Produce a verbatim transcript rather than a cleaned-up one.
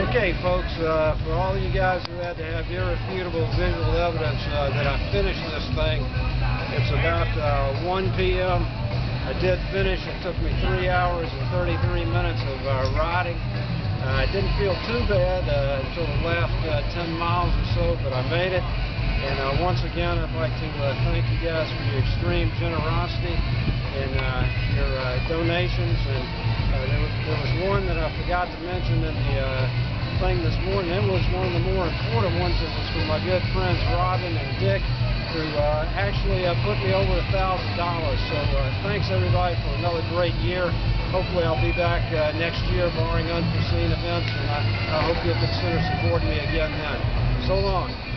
Okay, folks, uh, for all of you guys who had to have irrefutable visual evidence uh, that I finished this thing, it's about uh, one P M I did finish. It took me three hours and thirty-three minutes of uh, riding. Uh, I didn't feel too bad uh, until the last uh, ten miles or so, but I made it. And uh, once again, I'd like to uh, thank you guys for your extreme generosity and uh, your uh, donations. And uh, there, was, there was one that I forgot to mention in the uh, thing this morning. It was one of the more important ones. It was from my good friends Robin and Dick, who uh, actually uh, put me over a thousand dollars. So uh, thanks everybody for another great year. Hopefully I'll be back uh, next year, barring unforeseen events, and I, I hope you'll consider supporting me again then. So long.